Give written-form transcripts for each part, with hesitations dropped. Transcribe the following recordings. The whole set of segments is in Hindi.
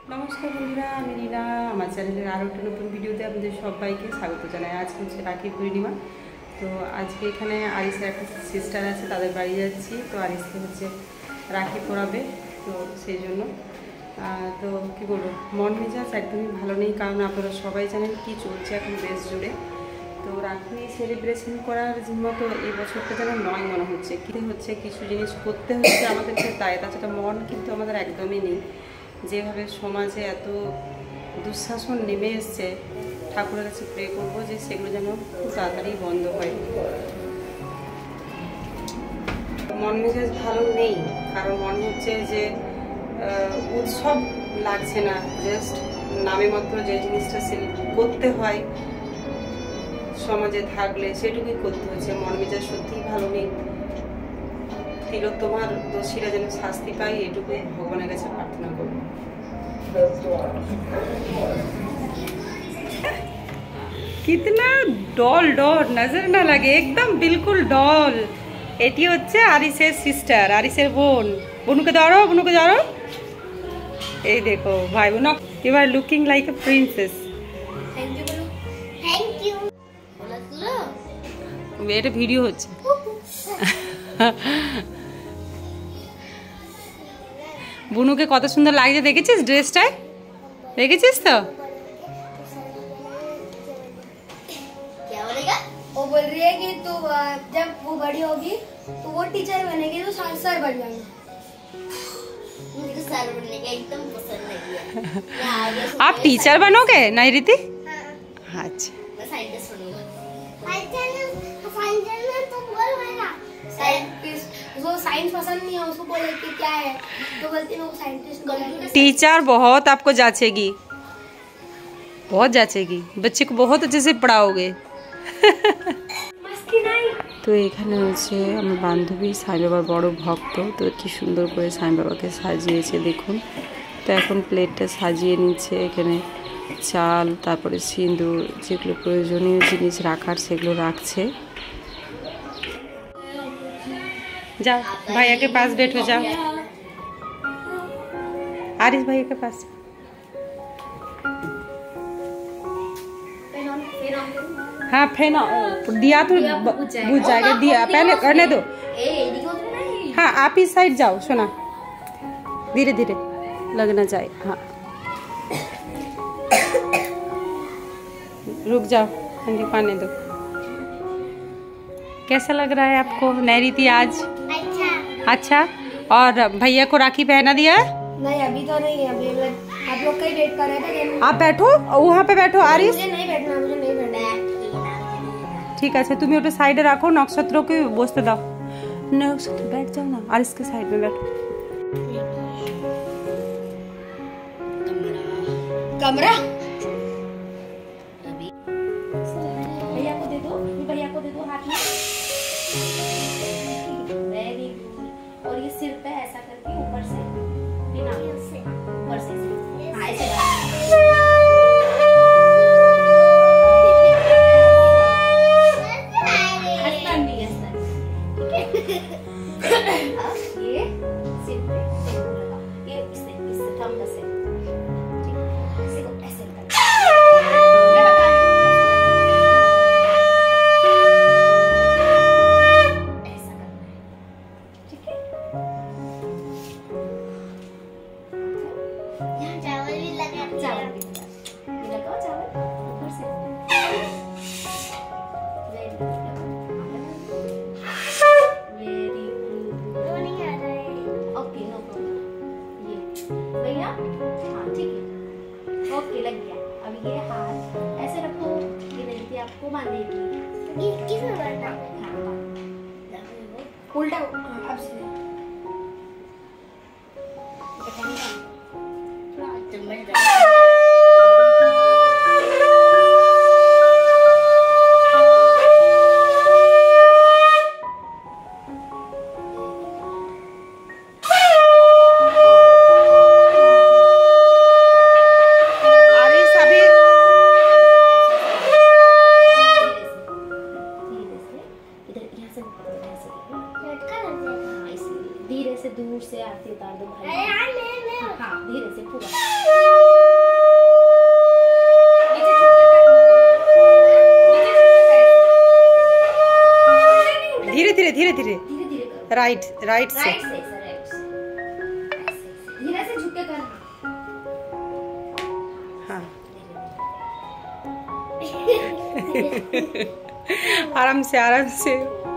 নমস্কার বন্ধুরা, আমি রিনা। আমার চ্যানেলের আরও একটা নতুন ভিডিওতে আপনাদের সবাইকে স্বাগত জানাই। আজ হচ্ছে রাখি পূর্ণিমা। তো আজকে এখানে আরিসের একটা সিস্টার আছে, তাদের বাড়ি যাচ্ছি। তো আরিসকে হচ্ছে রাখি পরাবে, তো সেই জন্য তো কী বলবো, মন মেজাজ একদমই ভালো নেই, কারণ আপনারা সবাই জানেন কি চলছে এখন দেশ জুড়ে। তো রাখি সেলিব্রেশন করার মতো এই বছরটা যেন নয় মনে হচ্ছে, কী হচ্ছে কিছু জিনিস করতে হচ্ছে আমাদেরকে, তাই তাছাড়া মন কিন্তু আমাদের একদমই নেই। যেভাবে সমাজে এত দুঃশাসন নেমে এসছে, ঠাকুরের কাছে প্রে করবো যে সেগুলো যেন খুব তাড়াতাড়ি বন্ধ হয়। মন মেজাজ ভালো নেই, কারণ মনে হচ্ছে যে উৎসব লাগছে না, জাস্ট নামে মাত্র যে জিনিসটা করতে হয় সমাজে থাকলে সেটুকুই করতে হচ্ছে। মন মেজাজ সত্যিই ভালো নেই। তিলোত্তমার দোষীরা যেন শাস্তি পায়, এটুকুই ভগবানের কাছে প্রার্থনা করব। कितना डॉल डॉल नजर ना लगे, एकदम बिल्कुल डॉल। এটি হচ্ছে আরিসের সিস্টার, আরিসের বোন। বুনুকে ধরো, বুনুকে ধরো। এই দেখো ভাই বোন, you are looking like a princess. Thank you বলো। থ্যাংক ইউ বলো। এটা ভিডিও হচ্ছে। বুনুকে কত সুন্দর লাগছে, দেখেছিস ড্রেসটায়? দেখেছিস তো? क्या बोलेगा? वो बोल रही है कि तू जब वो बड़ी होगी तो वो टीचर बनेगी, तो सर बन जाएगा। मुझे सर बनने का एकदम पसंद नहीं है। आप टीचर बनोगे नहीं रीति? हाँ। अच्छा, मैं साइंटिस्ट बनूंगा। साइंटिस्ट तो बोल मेरा साइंटिस्ट। उसको साइंस पसंद नहीं है, उसको बोले कि क्या है तो बोलती है मैं साइंटिस्ट बनूंगा। टीचर बहुत आपको जांचेगी, बहुत जांचेगी, बच्चे को बहुत अच्छे से पढ़ाओगे। তো এখানে হচ্ছে আমার বান্ধবী সাই বাবার বড় ভক্ত, তো কি সুন্দর করে সাই বাবাকে সাজিয়েছে দেখুন। তো এখন প্লেটটা সাজিয়ে নিচ্ছে, এখানে চাল, তারপরে সিঁদুর, যেগুলো প্রয়োজনীয় জিনিস রাখার সেগুলো রাখছে। যাও भैया के पास बैठो, जाओ आरिस भैया के पास। हाँ फैन दिया तो बुझ जाएगा, दिया पहले करने दो। हाँ आप इस साइड जाओ सोना, धीरे धीरे लगना जाए। हाँ रुक जाओ, ठंडी पाने दो। कैसा लग रहा है आपको नई रीति आज? अच्छा। और भैया को राखी पहना दिया? नहीं अभी तो नहीं है, अभी आप लोग का ही वेट कर रहे थे। आप बैठो, वहाँ पे बैठो आरिस। मुझे नहीं बैठना, मुझे नहीं बैठना। ঠিক আছে, তুমি ওটা সাইডে রাখো, নক্ষত্রকে বসতে দাও। নক্ষত্র बैठ जाओ ना, आरिस के साइड में बैठो। कमरा भैया को दे दो, भैया को दे दो हाथ में। Very good. और ये सिर पे ऐसा करके ऊपर से बिना ऊपर से हाँ ऐसे हंसना नहीं, हंसना ठीक है। ये सिर पे लगा, ये इससे थंब से ठीक है, ऐसे को ऐसे करना। ओके लग गया। अब ये हाथ ऐसे रखो, ये नहीं आपको बांधेगी। ये किसने बैठा? उल्टा अब से धीरे से दूर से आरती उतार दो भाई। हाँ धीरे से पूरा। राइट से राइट से सर, राइट से। धीरे से झुक के करना। हाँ आराम से आराम से।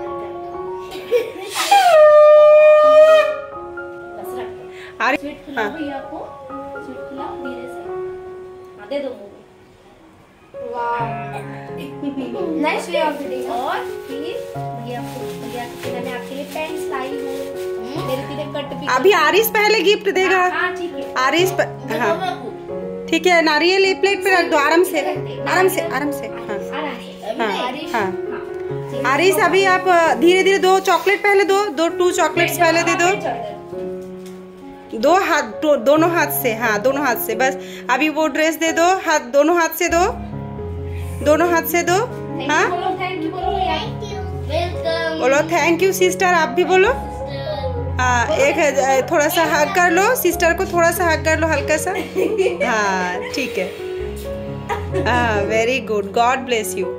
बस रख। अरे स्वीट खिलाओ भैया को, स्वीट खिलाओ धीरे से। हाँ दे दो मुंह में। वाह नाइस वे ऑफ रीडिंग। और फिर भैया मैंने आपके लिए पेंस लाई हूँ, मेरे लिए कट भी। अभी आरिस पहले गिफ्ट देगा। हाँ ठीक है। आरिस हाँ ठीक है, नारियल ये प्लेट पे रख दो, आराम से आराम से आराम से। हाँ हाँ हाँ आरिस अभी आप धीरे धीरे 2 चॉकलेट पहले दो, 2 चॉकलेट्स पहले दे दो। 2 हाथ, दोनों हाथ से। हाँ दोनों हाथ से बस। अभी वो ड्रेस दे दो, हाथ दोनों हाथ से दो, दोनों हाथ से दो। हाँ बोलो थैंक यू सिस्टर, आप भी बोलो। हाँ एक थोड़ा सा हग कर लो, सिस्टर को थोड़ा सा हग कर लो हल्का सा। हाँ ठीक है। हाँ very good, God bless you.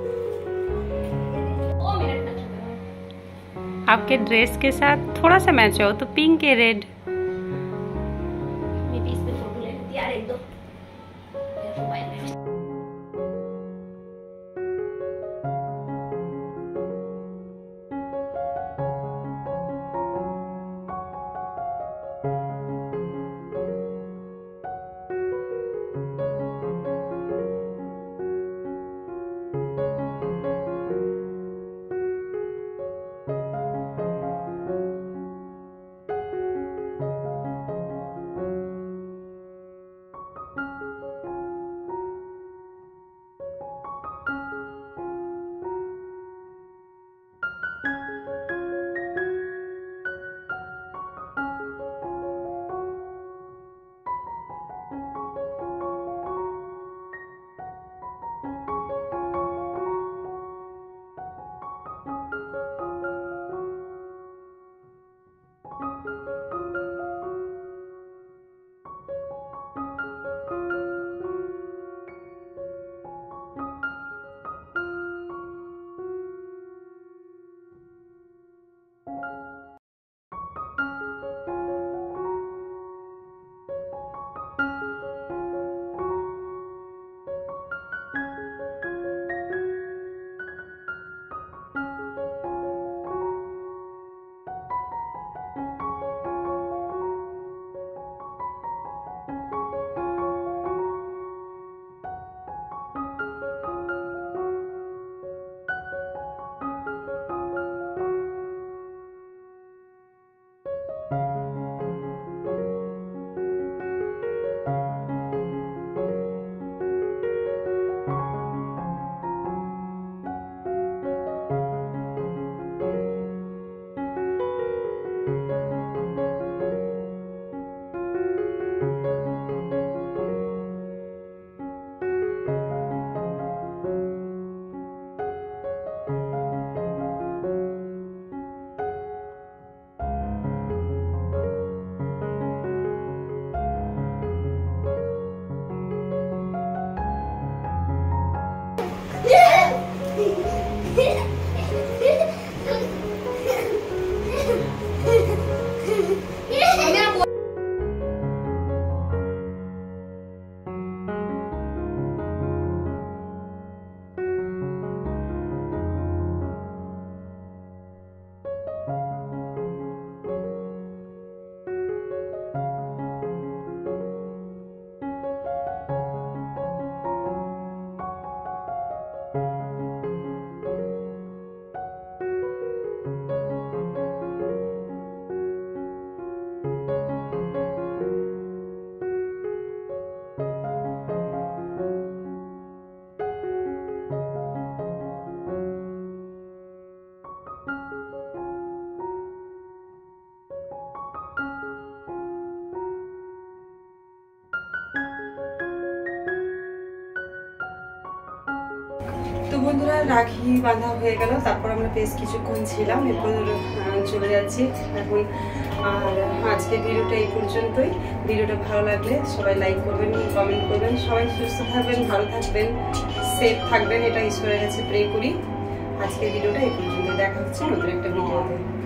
आपके ड्रेस के साथ थोड़ा सा मैच हो तो पिंक है, रेड। তো বন্ধুরা রাখি বাঁধা হয়ে গেল, তারপর আমরা বেশ কিছুক্ষণ ছিলাম, এরপর চলে যাচ্ছি এখন। আর আজকে ভিডিওটা এই পর্যন্তই। ভিডিওটা ভালো লাগলে সবাই লাইক করবেন, কমেন্ট করবেন। সবাই সুস্থ থাকবেন, ভালো থাকবেন, সেফ থাকবেন, এটা ঈশ্বরের কাছে প্রে করি। আজকের ভিডিওটা এই পর্যন্ত। দেখা হচ্ছে নতুন একটা ভিডিওতে।